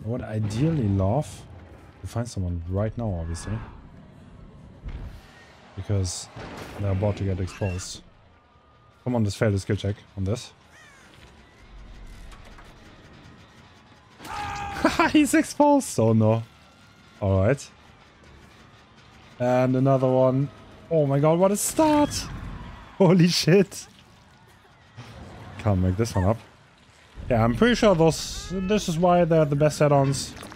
I would ideally love to find someone right now, obviously. Because they're about to get exposed. Come on, let's fail the skill check on this. He's exposed! Oh no. Alright. And another one. Oh my god, what a start! Holy shit! Can't make this one up. Yeah, I'm pretty sure this is why they're the best add-ons.